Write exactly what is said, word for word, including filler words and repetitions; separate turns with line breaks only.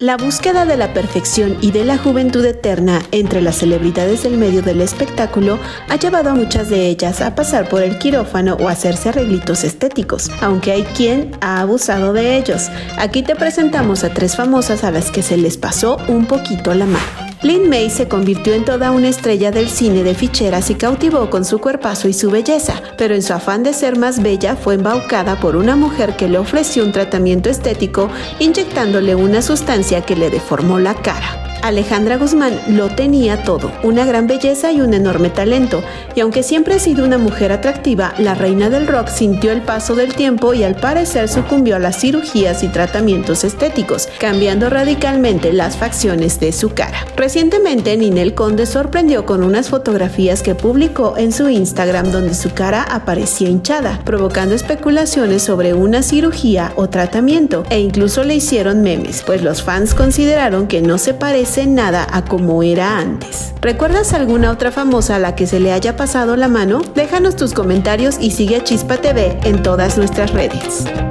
La búsqueda de la perfección y de la juventud eterna entre las celebridades del medio del espectáculo ha llevado a muchas de ellas a pasar por el quirófano o hacerse arreglitos estéticos, aunque hay quien ha abusado de ellos. Aquí te presentamos a tres famosas a las que se les pasó un poquito la mano. Lin May se convirtió en toda una estrella del cine de ficheras y cautivó con su cuerpazo y su belleza, pero en su afán de ser más bella fue embaucada por una mujer que le ofreció un tratamiento estético inyectándole una sustancia que le deformó la cara. Alejandra Guzmán lo tenía todo, una gran belleza y un enorme talento, y aunque siempre ha sido una mujer atractiva, la reina del rock sintió el paso del tiempo y al parecer sucumbió a las cirugías y tratamientos estéticos, cambiando radicalmente las facciones de su cara. Recientemente, Ninel Conde sorprendió con unas fotografías que publicó en su Instagram donde su cara aparecía hinchada, provocando especulaciones sobre una cirugía o tratamiento, e incluso le hicieron memes, pues los fans consideraron que no se parece nada a como era antes. ¿Recuerdas alguna otra famosa a la que se le haya pasado la mano? Déjanos tus comentarios y sigue a Chispa T V en todas nuestras redes.